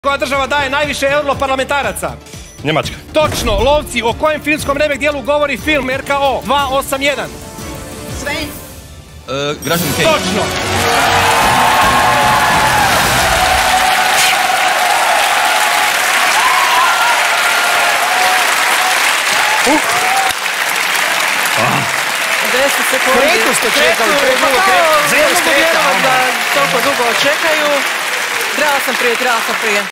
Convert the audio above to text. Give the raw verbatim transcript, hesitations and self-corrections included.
Koja država daje najviše europarlamentaraca? Njemačka. Točno. Lovci, o kojem filmskom remek dijelu govori film R K O dva osam jedan? Sve. Građanin Kane. Točno. deset sekundi. Koliko ste čekali? Pa kao, ne mogu vjerovati da toliko dugo čekaju. Trebala sam prije, trebala sam prije.